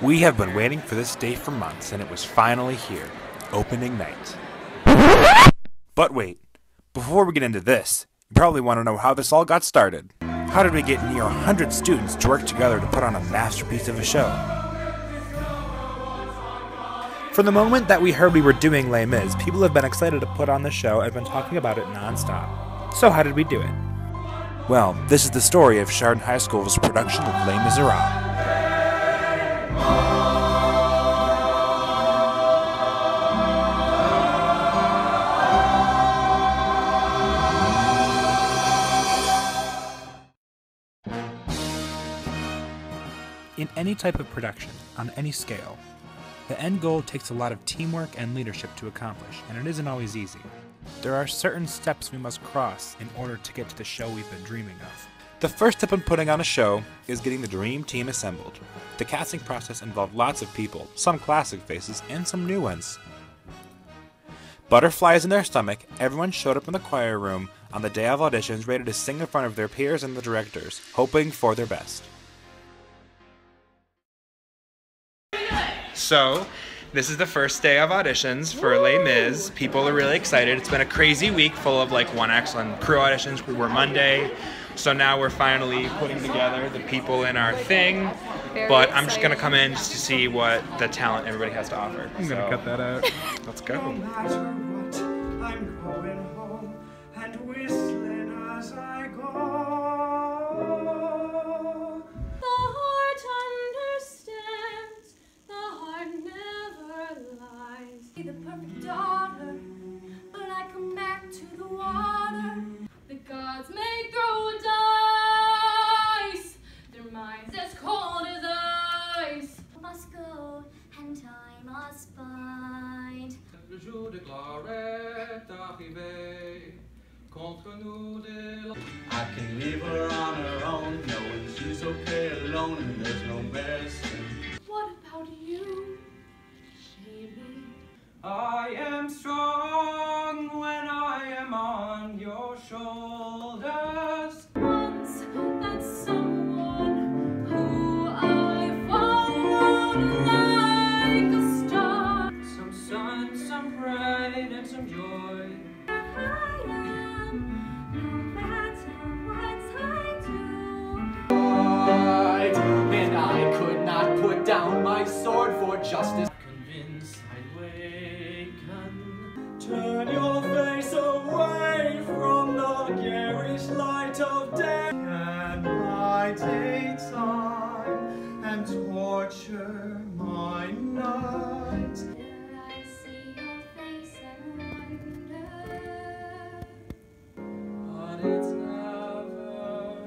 We have been waiting for this day for months, and it was finally here, opening night. But wait, before we get into this, you probably want to know how this all got started. How did we get near 100 students to work together to put on a masterpiece of a show? From the moment that we heard we were doing Les Mis, people have been excited to put on the show and been talking about it non-stop. So how did we do it? Well, this is the story of Chardon High School's production of Les Misérables. In any type of production, on any scale, the end goal takes a lot of teamwork and leadership to accomplish, and it isn't always easy. There are certain steps we must cross in order to get to the show we've been dreaming of. The first step in putting on a show is getting the dream team assembled. The casting process involved lots of people, some classic faces and some new ones. Butterflies in their stomach, everyone showed up in the choir room on the day of auditions ready to sing in front of their peers and the directors, hoping for their best. So, this is the first day of auditions for Les Mis. People are really excited. It's been a crazy week full of like one excellent crew auditions. We were Monday, so now we're finally putting together the people in our thing. But I'm just gonna come in just to see what the talent everybody has to offer. I'm gonna cut that out. Let's go. No matter what, I'm going home and whistling as I go. The perfect daughter, but I come back to the water. The gods may throw dice, their minds as cold as ice. Must go and I must find. Le jour de gloire est arrivé. Contre nous I can leave her on her own, knowing she's okay alone and there's no medicine. What about you, Shamey? I am strong when I am on your shoulders. Once that's someone who I followed like a star. Some sun, some pride, and some joy. I am, no matter what I do. And I could not put down my sword for justice. Convinced I'd waken. Turn your face away from the garish light of day. And I take time and torture my night. Till I see your face and wonder. But it's never,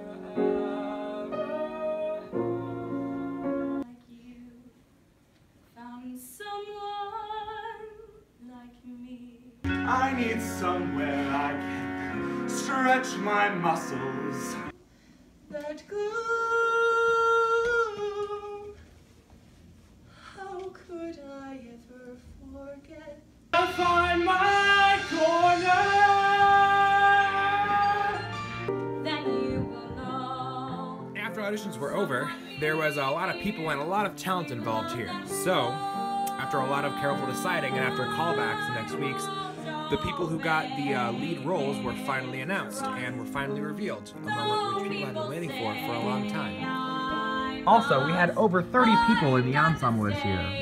ever Like you found someone like me. I need somewhere I can stretch my muscles. That gloom, how could I ever forget? I'll find my corner. Then you will know. After auditions were over, there was a lot of people and a lot of talent involved here. So, after a lot of careful deciding and after callbacks the next weeks, the people who got the lead roles were finally announced and were finally revealed, a moment which people have been waiting for a long time. Also, we had over 30 people in the ensemble this year.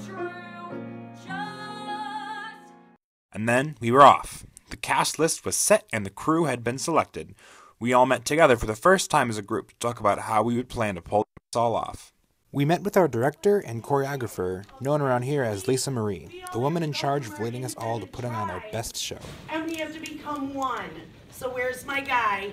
And then we were off. The cast list was set and the crew had been selected. We all met together for the first time as a group to talk about how we would plan to pull this all off. We met with our director and choreographer, known around here as Lisa Marie, the woman in charge of leading us all to putting on our best show. And we have to become one. So where's my guy?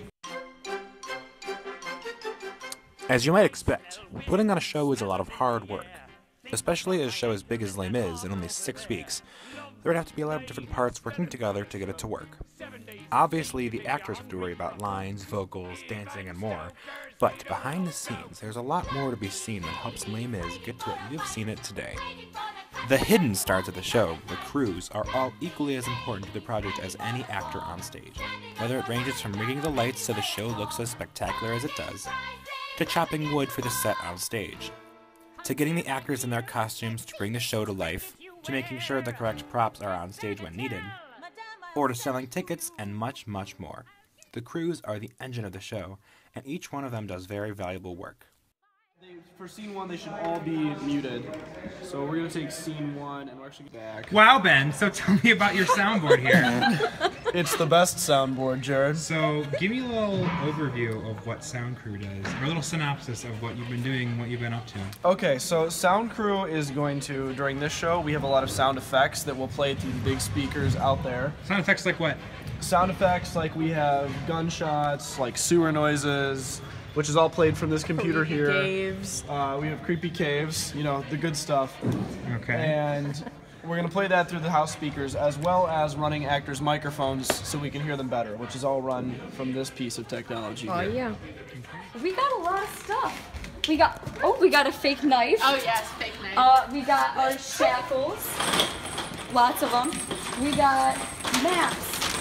As you might expect, putting on a show is a lot of hard work. Especially a show as big as Les Mis in only 6 weeks, there would have to be a lot of different parts working together to get it to work. Obviously, the actors have to worry about lines, vocals, dancing, and more, but behind the scenes, there's a lot more to be seen that helps Les Mis get to what you've seen it today. The hidden stars of the show, the crews, are all equally as important to the project as any actor on stage, whether it ranges from rigging the lights so the show looks as spectacular as it does, to chopping wood for the set on stage. to getting the actors in their costumes to bring the show to life, to making sure the correct props are on stage when needed, or to selling tickets and much, much more. The crews are the engine of the show, and each one of them does very valuable work. For scene 1, they should all be muted. So we're going to take scene 1 and we're actually back. Wow, Ben, so tell me about your soundboard here. It's the best soundboard, Jared. So give me a little overview of what Sound Crew does, or a little synopsis of what you've been doing, what you've been up to. Okay, so Sound Crew is going to, during this show, we have a lot of sound effects that will play through the big speakers out there. Sound effects like what? Sound effects like we have gunshots, like sewer noises, which is all played from this computer here. Caves. We have creepy caves, you know, the good stuff. Okay. And we're going to play that through the house speakers, as well as running actors' microphones so we can hear them better, which is all run from this piece of technology Oh here. yeah. We got a lot of stuff. We got a fake knife. Oh yes, fake knife. We got our shackles. Lots of them. We got maps,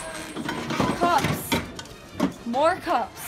cups, more cups.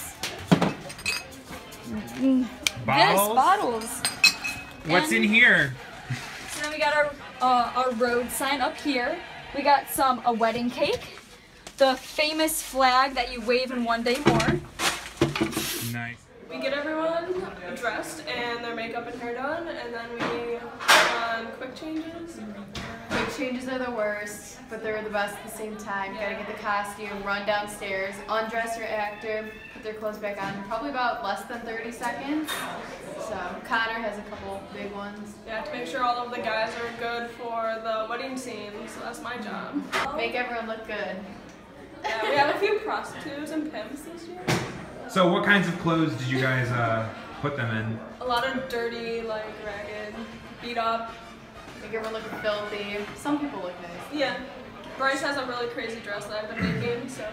Bottles. What's And in here? So then we got our road sign up here. We got a wedding cake, the famous flag that you wave in one day more. Nice. We get everyone dressed and their makeup and hair done, and then we put on quick changes. Quick changes are the worst, but they're the best at the same time. You gotta get the costume, run downstairs, undress your actor, put their clothes back on. Probably about less than 30 seconds. So Connor has a couple big ones. Yeah, to make sure all of the guys are good for the wedding scene, so that's my job. Make everyone look good. Yeah, we have a few prostitutes and pimps this year. So what kinds of clothes did you guys put them in? A lot of dirty, like ragged, beat up. Make everyone look filthy. Some people look nice. Yeah. Bryce has a really crazy dress that I've been making, so.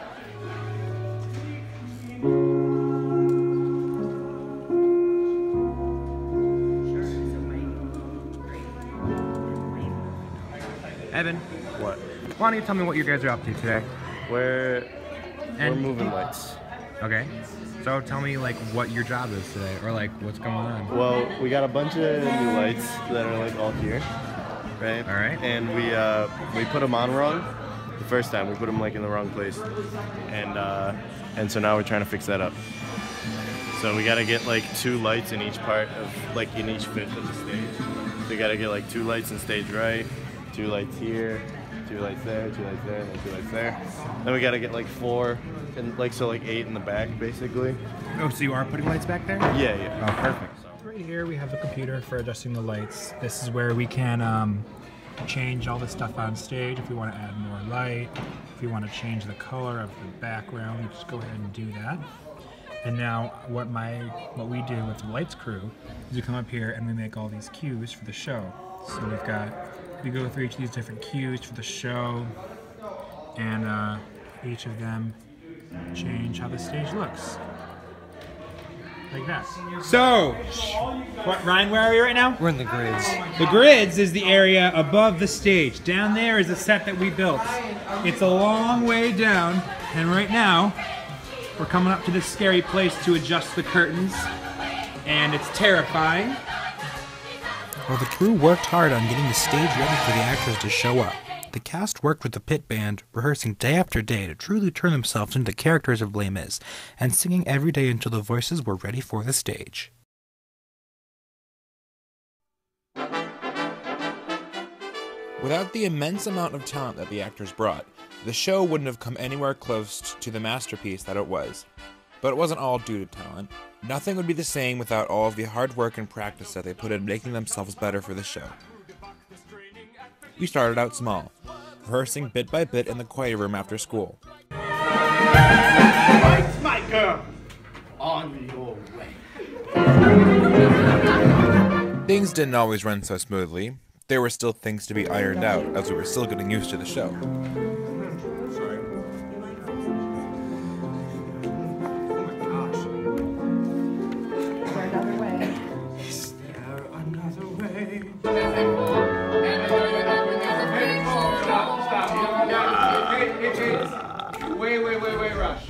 Evan, What? why don't you tell me what you guys are up to today? We're And- moving lights. Okay. So tell me like what your job is today, or like what's going on. Well, we got a bunch of new lights that are like all here, right? All right. And we put them on wrong the first time. We put them like in the wrong place, and so now we're trying to fix that up. So we got to get like 2 lights in each part of like in each fifth of the stage. So we got to get like 2 lights in stage right, 2 lights here, 2 lights there, 2 lights there, and then 2 lights there. Then we got to get like 4, and like so like 8 in the back basically. Oh, so you are putting lights back there? Yeah, yeah. Oh, perfect. Right here we have the computer for adjusting the lights. This is where we can change all the stuff on stage if we want to add more light, if we want to change the color of the background, you just go ahead and do that. And now what we do with the lights crew is we come up here and we make all these cues for the show. So we go through each of these different cues for the show, and each of them change how the stage looks. Like that. So, what, Ryan, where are we right now? We're in the grids. The grids is the area above the stage. Down there is the set that we built. It's a long way down, and right now, we're coming up to this scary place to adjust the curtains, and it's terrifying. While the crew worked hard on getting the stage ready for the actors to show up, the cast worked with the pit band, rehearsing day after day to truly turn themselves into the characters of Les Mis, and singing every day until the voices were ready for the stage. Without the immense amount of talent that the actors brought, the show wouldn't have come anywhere close to the masterpiece that it was. But it wasn't all due to talent. Nothing would be the same without all of the hard work and practice that they put in making themselves better for the show. We started out small, rehearsing bit by bit in the choir room after school. Right, my girl, on your way. Things didn't always run so smoothly. There were still things to be ironed out, as we were still getting used to the show. Is there another way? Wait, Rush.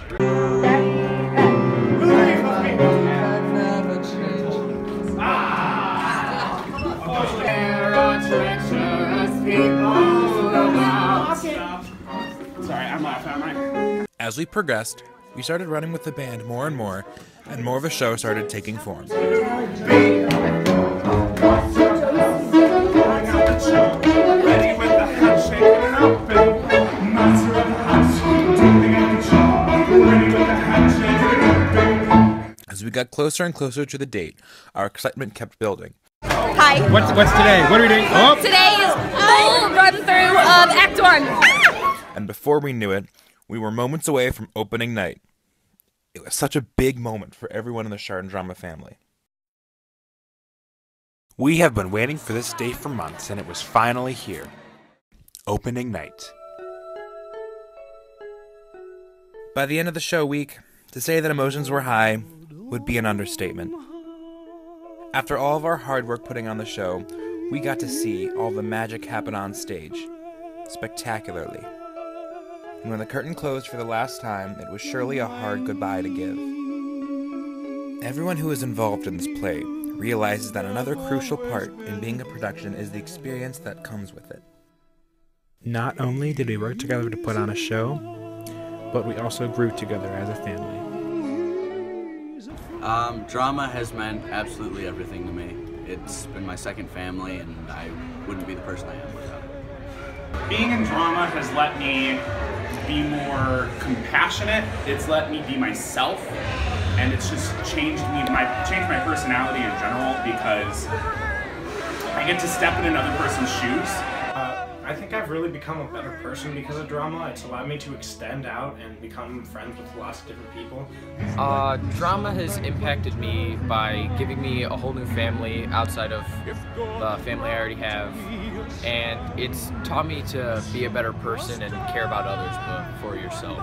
Believe me. As we progressed, we started running with the band more and more of the show started taking form. As we got closer and closer to the date, our excitement kept building. Hi. What's today? What are we doing? Oh. Today is full run through of Act 1. And before we knew it, we were moments away from opening night. It was such a big moment for everyone in the Chardon drama family. We have been waiting for this day for months, and it was finally here. Opening night. By the end of the show week, to say that emotions were high would be an understatement. After all of our hard work putting on the show, we got to see all the magic happen on stage, spectacularly. And when the curtain closed for the last time, it was surely a hard goodbye to give. Everyone who is involved in this play realizes that another crucial part in being a production is the experience that comes with it. Not only did we work together to put on a show, but we also grew together as a family. Drama has meant absolutely everything to me. It's been my second family, and I wouldn't be the person I am without it. Being in drama has let me be more compassionate. It's let me be myself, and it's just changed my personality in general because I get to step in another person's shoes. I think I've really become a better person because of drama. It's allowed me to extend out and become friends with lots of different people. Drama has impacted me by giving me a whole new family outside of the family I already have, and it's taught me to be a better person and care about others before yourself.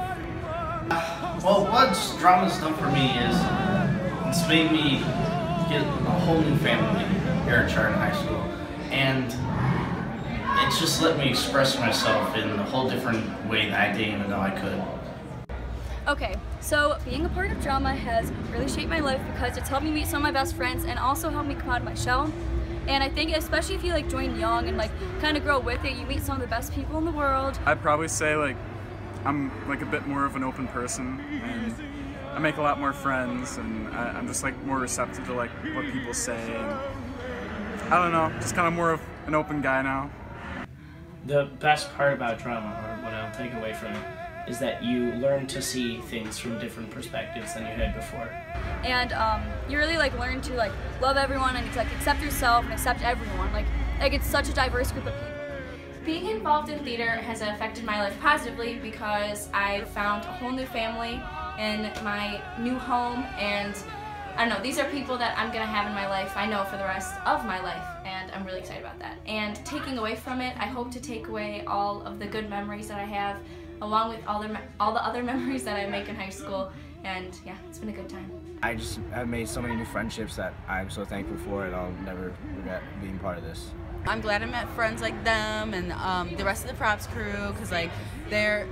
Well, what drama's done for me is it's made me get a whole new family here at Chardon High School, and it's just let me express myself in a whole different way that I didn't even know I could. Okay, so being a part of drama has really shaped my life because it's helped me meet some of my best friends and also helped me come out of my shell. And I think especially if you join young and kind of grow with it, you meet some of the best people in the world. I'd probably say I'm a bit more of an open person, and I make a lot more friends, and I'm just more receptive to what people say, and I don't know, just kind of more of an open guy now. The best part about drama, or what I'll take away from it, is that you learn to see things from different perspectives than you had before. And you really learn to love everyone and accept yourself and accept everyone. It's such a diverse group of people. Being involved in theater has affected my life positively because I've found a whole new family in my new home, and I don't know, these are people that I'm going to have in my life, I know, for the rest of my life, and I'm really excited about that. And taking away from it, I hope to take away all of the good memories that I have, along with all the other memories that I make in high school, and yeah, it's been a good time. I've made so many new friendships that I'm so thankful for, and I'll never regret being part of this. I'm glad I met friends like them and the rest of the props crew, because they're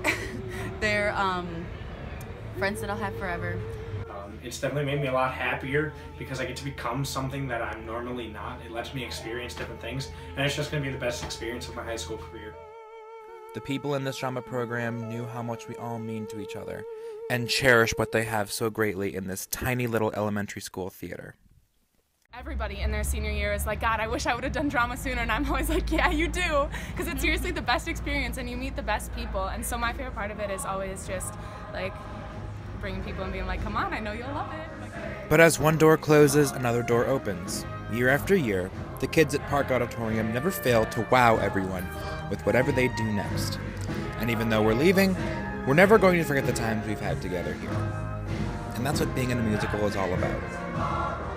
friends that I'll have forever. It's definitely made me a lot happier because I get to become something that I'm normally not. It lets me experience different things, and it's just going to be the best experience of my high school career. The people in this drama program knew how much we all mean to each other and cherish what they have so greatly in this tiny little elementary school theater. Everybody in their senior year is like, God, I wish I would have done drama sooner, and I'm always like, yeah, you do, because it's seriously the best experience and you meet the best people. And so my favorite part of it is always just bringing people and being like, come on, I know you'll love it. But as one door closes, another door opens. Year after year, the kids at Park Auditorium never fail to wow everyone with whatever they do next. And even though we're leaving, we're never going to forget the times we've had together here. And that's what being in a musical is all about.